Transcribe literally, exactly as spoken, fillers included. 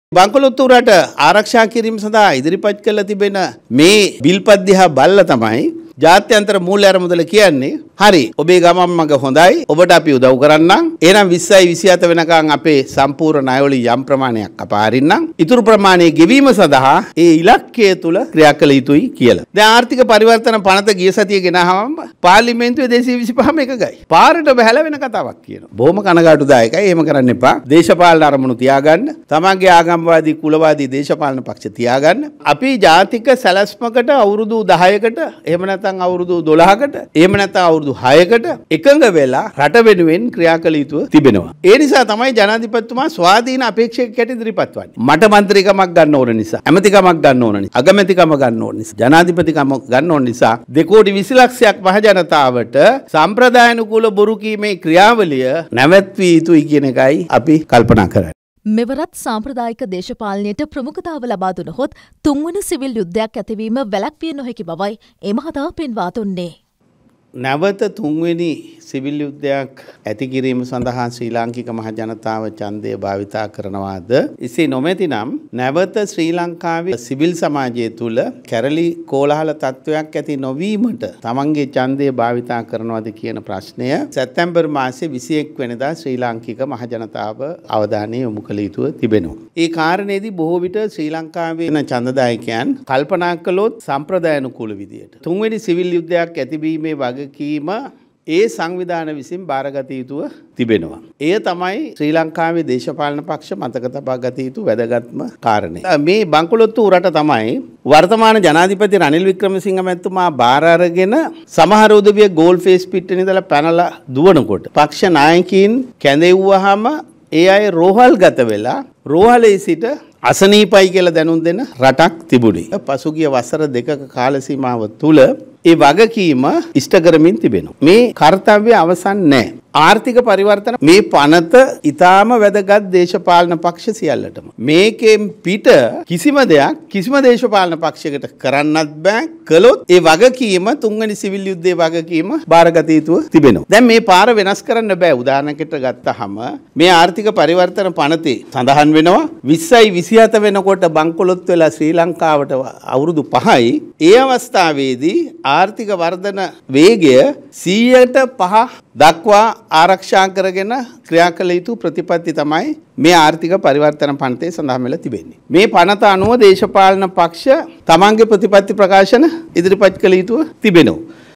බංකොලොත්තු රට ආරක්ෂා කිරීම සඳහා ඉදිරිපත් කළ තිබෙන මේ බිල්පත් දිහා බලලා තමයි ජාත්‍යන්තර මූල්‍ය අරමුදල කියන්නේ හරි ඔබේ ගමන් මඟ හොඳයි ඔබට අපි උදව් කරන්නම් එහෙනම් විස්සයි විසිහත වෙනකන් අපේ සම්පූර්ණ ණයවලින් යම් ප්‍රමාණයක් අපාරින්නම් ඉතුරු ප්‍රමාණය ගෙවීම සඳහා ඒ ඉලක්කය තුල ක්‍රියා කළ යුතුයි කියලා. දැන් ආර්ථික පරිවර්තන පනත ගිය සතියේ ගෙනාවම පාර්ලිමේන්තුවේ දෙසිය විසිපහම එකගයි. පාරට බහැලා වෙන කතාවක් කියනවා. බොහොම කනගාටුදායකයි. එහෙම කරන්න එපා. දේශපාලන අරමුණු තියාගන්න. තමන්ගේ ආගම්වාදී කුලවාදී දේශපාලන පක්ෂ තියාගන්න. අපි ජාතික සැලැස්මකට අවුරුදු දහයකට එහෙම නැත්නම් අවුරුදු දොළහකට එහෙම නැත්නම් අවුරුදු හයකට එකඟ වෙලා රට වෙනුවෙන් ක්‍රියා කළ යුතුව තිබෙනවා. ඒ නිසා තමයි ජනාධිපතිතුමා ස්වාධීන අපේක්ෂකයෙක් ඉදිරිපත් වන්නේ. මට මන්ත්‍රීකමක් ගන්න ඕන නිසා, ඇමතිකමක් ගන්න ඕන නිසා, අගමැතිකම ගන්න ඕන නිසා, ජනාධිපතිකම ගන්න ඕන නිසා දෙකෝටි විසි ලක්ෂයක් මහ ජනතාවට සම්ප්‍රදායනුකූල බොරු කීමේ ක්‍රියාවලිය නැවැත්විය යුතුයි කියන එකයි අපි කල්පනා කරන්නේ. මෙවරත් සාම්ප්‍රදායික දේශපාලනයට ප්‍රමුඛතාව ලබා දුනහොත් තුන්වන සිවිල් යුද්ධයක් ඇතිවීම වැළැක්විය නොහැකි බවයි ඒ මහතා පෙන්වා දුන්නේ. නැවත තුන්වෙනි සිවිල් යුද්ධයක් ඇති කිරීම සඳහා ශ්‍රී ලාංකික මහ ජනතාව ඡන්දය භාවිතා කරනවාද? එසේ නොමැතිනම් නැවත ශ්‍රී ලංකාවේ සිවිල් සමාජය තුළ කැරලි කෝලාහල තත්ත්වයක් ඇති නොවීමට තමන්ගේ ඡන්දය භාවිතා කරනවාද කියන ප්‍රශ්නය සැප්තැම්බර් මාසයේ විසි එක් වෙනිදා ශ්‍රී ලාංකික මහ ජනතාව අවධානය යොමු කළ යුතුව තිබෙනවා. ඒ කාරණේදී බොහෝ විට ශ්‍රී ලංකාවේ වෙන ඡන්දදායකයන් කල්පනා කළොත් සම්ප්‍රදායනුකූල විදියට තුන්වෙනි සිවිල් යුද්ධයක් ඇතිවීමේ වගකීම ඒ සංවිධාන විසින් බාරගත යුතුව තිබෙනවා. එය තමයි ශ්‍රී ලංකාවේ දේශපාලන පක්ෂ මතක තබා ගත යුතු වැදගත්ම කාරණය. මේ බංකොලොත්තු උරට තමයි වර්තමාන ජනාධිපති රනිල් වික්‍රමසිංහ මැතිතුමා බාර අරගෙන සමහර උදවිය ගෝල් ෆේස් පිට්ටේ ඉඳලා පැනලා දුවනකොට පක්ෂ නායකයින් කැඳෙව්වහම ඒ අය රෝහල් ගත වෙලා රෝහලේ සිට අසනීපයි කියලා දැනුම් දෙන රටක් තිබුණේ. පසුගිය වසර දෙකක කාල සීමාව තුළ ඒ වගකීම ඉෂ්ට කරමින් තිබෙනවා. මේ කාර්යය අවසන් නැහැ. ආර්ථික පරිවර්තන මේ පනත ඊටාම වැදගත් දේශපාලන පක්ෂ සියල්ලටම. මේකෙන් පිට කිසිම දෙයක් කිසිම දේශපාලන පක්ෂයකට කරන්නත් බෑ. කළොත් ඒ වගකීම තුන්වෙනි සිවිල් යුද්ධයේ වගකීම බාරගත යුතුව තිබෙනවා. දැන් මේ පාර වෙනස් කරන්න බෑ. උදාහරණයකට ගත්තහම මේ ආර්ථික පරිවර්තන පනතේ සඳහන් වෙනවා විස්සයි විසිහත වෙනකොට බංකොලොත් වෙලා ශ්‍රී ලංකාවට අවුරුදු පහයි. ඒ අවස්ථාවේදී ආර්ථික වර්ධන වේගය සීයට පහ දක්වා ආරක්ෂා කරගෙන ක්‍රියා කළ යුතු ප්‍රතිපත්ති තමයි මේ ආර්ථික පරිවර්තන පනතේ සඳහන් වෙලා තිබෙන්නේ. මේ පනත අනුව දේශපාලන පක්ෂ තමන්ගේ ප්‍රතිපත්ති ප්‍රකාශන ඉදිරිපත් කළ යුතු තිබෙනවා.